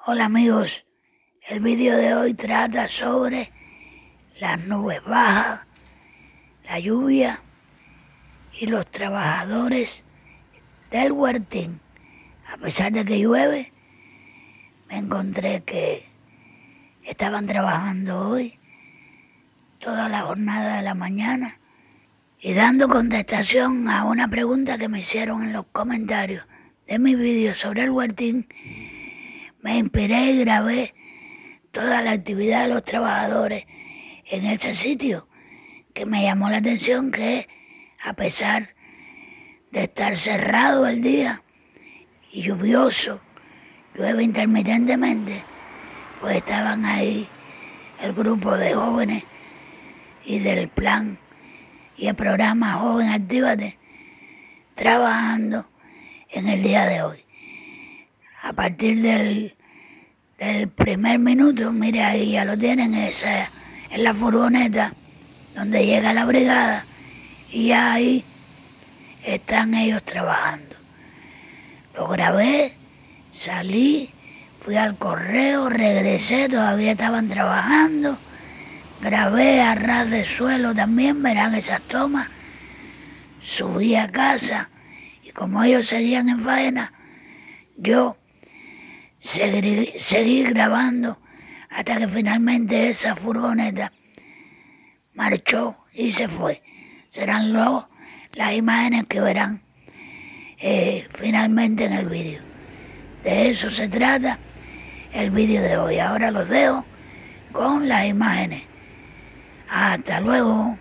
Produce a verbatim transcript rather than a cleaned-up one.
Hola amigos, el vídeo de hoy trata sobre las nubes bajas, la lluvia y los trabajadores del huertín. A pesar de que llueve, me encontré que estaban trabajando hoy toda la jornada de la mañana y dando contestación a una pregunta que me hicieron en los comentarios de mi vídeo sobre el huertín. Me inspiré y grabé toda la actividad de los trabajadores en ese sitio, que me llamó la atención que a pesar de estar cerrado el día y lluvioso, llueve intermitentemente, pues estaban ahí el grupo de jóvenes y del plan y el programa Joven Actívate trabajando en el día de hoy. A partir del, del primer minuto, mire ahí ya lo tienen, esa es la furgoneta donde llega la brigada y ya ahí están ellos trabajando. Lo grabé, salí, fui al correo, regresé, todavía estaban trabajando, grabé a ras de suelo también, verán esas tomas, subí a casa y como ellos seguían en faena, yo seguí, seguí grabando hasta que finalmente esa furgoneta marchó y se fue. Serán luego las imágenes que verán eh, finalmente en el vídeo. De eso se trata el vídeo de hoy. Ahora los dejo con las imágenes. Hasta luego.